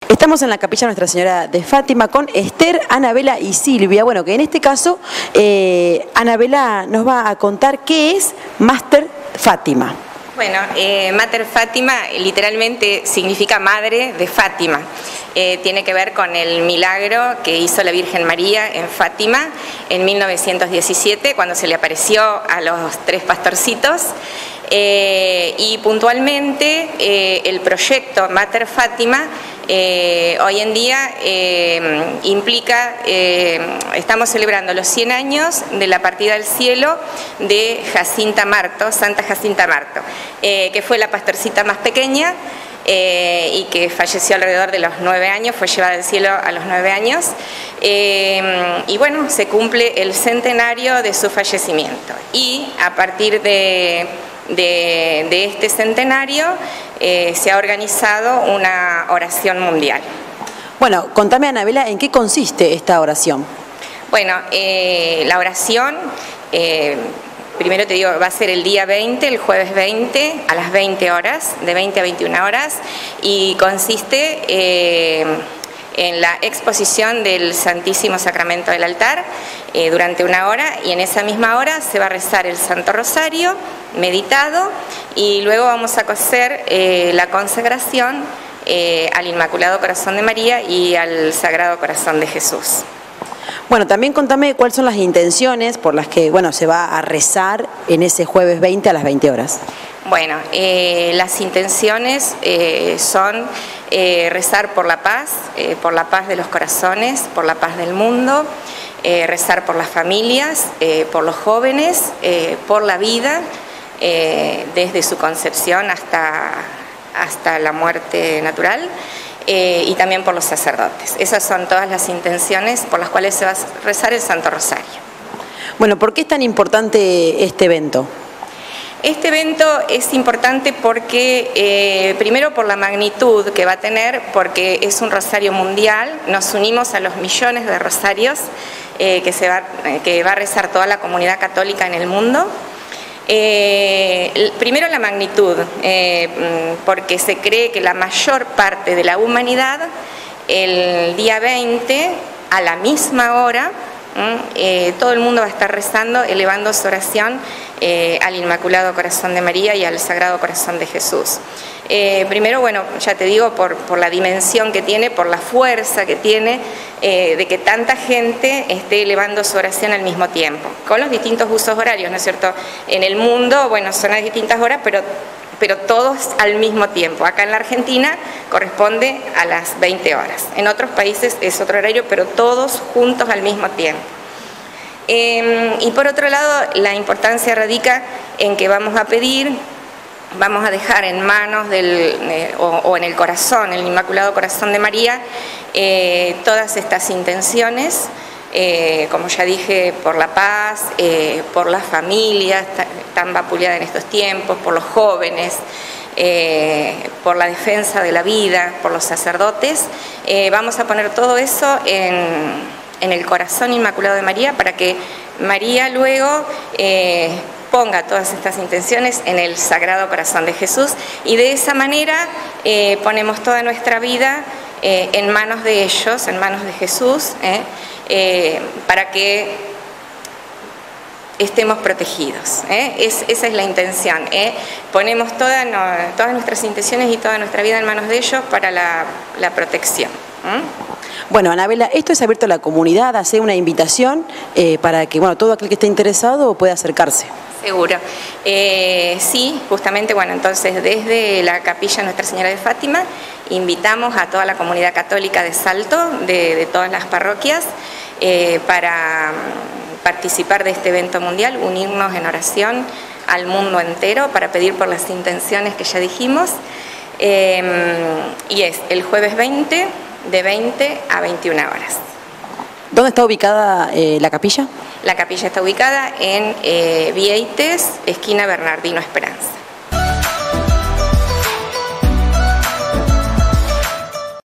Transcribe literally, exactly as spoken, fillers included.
Estamos en la capilla Nuestra Señora de Fátima con Esther, Anabela y Silvia. Bueno, que en este caso eh, Anabela nos va a contar qué es Mater Fátima. Bueno, eh, Mater Fátima literalmente significa Madre de Fátima. Eh, tiene que ver con el milagro que hizo la Virgen María en Fátima en mil novecientos diecisiete, cuando se le apareció a los tres pastorcitos. Eh, y puntualmente eh, el proyecto Mater Fátima eh, hoy en día eh, implica, eh, estamos celebrando los cien años de la partida al cielo de Jacinta Marto, Santa Jacinta Marto, eh, que fue la pastorcita más pequeña eh, y que falleció alrededor de los nueve años, fue llevada al cielo a los nueve años, eh, y bueno, se cumple el centenario de su fallecimiento, y a partir de De, de este centenario eh, se ha organizado una oración mundial. Bueno, contame, Anabela, ¿en qué consiste esta oración? Bueno, eh, la oración, eh, primero te digo, va a ser el día veinte, el jueves veinte, a las veinte horas, de veinte a veintiuna horas, y consiste eh, en la exposición del Santísimo Sacramento del altar eh, durante una hora, y en esa misma hora se va a rezar el Santo Rosario meditado, y luego vamos a hacer eh, la consagración eh, al Inmaculado Corazón de María y al Sagrado Corazón de Jesús. Bueno, también contame cuáles son las intenciones por las que, bueno, se va a rezar en ese jueves veinte a las veinte horas. Bueno, eh, las intenciones eh, son eh, rezar por la paz, eh, por la paz de los corazones, por la paz del mundo, eh, rezar por las familias, eh, por los jóvenes, eh, por la vida, eh, desde su concepción hasta, hasta la muerte natural, eh, y también por los sacerdotes. Esas son todas las intenciones por las cuales se va a rezar el Santo Rosario. Bueno, ¿por qué es tan importante este evento? Este evento es importante porque, eh, primero por la magnitud que va a tener, porque es un rosario mundial, nos unimos a los millones de rosarios eh, que, se va, que va a rezar toda la comunidad católica en el mundo. Eh, primero la magnitud, eh, porque se cree que la mayor parte de la humanidad, el día veinte, a la misma hora, Eh, todo el mundo va a estar rezando, elevando su oración eh, al Inmaculado Corazón de María y al Sagrado Corazón de Jesús. Eh, primero, bueno, ya te digo, por, por la dimensión que tiene, por la fuerza que tiene, eh, de que tanta gente esté elevando su oración al mismo tiempo, con los distintos usos horarios, ¿no es cierto? En el mundo, bueno, son a distintas horas, pero pero todos al mismo tiempo. Acá en la Argentina corresponde a las veinte horas. En otros países es otro horario, pero todos juntos al mismo tiempo. Eh, y por otro lado, la importancia radica en que vamos a pedir, vamos a dejar en manos del, eh, o, o en el corazón, el Inmaculado Corazón de María, eh, todas estas intenciones, Eh, como ya dije, por la paz, eh, por las familias tan vapuleadas en estos tiempos, por los jóvenes, eh, por la defensa de la vida, por los sacerdotes. Eh, vamos a poner todo eso en, en el corazón Inmaculado de María, para que María luego eh, ponga todas estas intenciones en el Sagrado Corazón de Jesús, y de esa manera eh, ponemos toda nuestra vida eh, en manos de ellos, en manos de Jesús, eh, Eh, para que estemos protegidos. ¿eh? Es, esa es la intención. ¿eh? Ponemos toda, no, todas nuestras intenciones y toda nuestra vida en manos de ellos para la, la protección. ¿eh? Bueno, Anabela, esto es abierto a la comunidad, hace una invitación eh, para que, bueno, todo aquel que esté interesado pueda acercarse. Seguro. Eh, sí, justamente, bueno, entonces desde la capilla Nuestra Señora de Fátima invitamos a toda la comunidad católica de Salto, de, de todas las parroquias, eh, para participar de este evento mundial, unirnos en oración al mundo entero para pedir por las intenciones que ya dijimos. Eh, y es el jueves veinte, de veinte a veintiuna horas. ¿Dónde está ubicada eh, la capilla? La capilla está ubicada en eh, Vieites, esquina Bernardino Esperanza.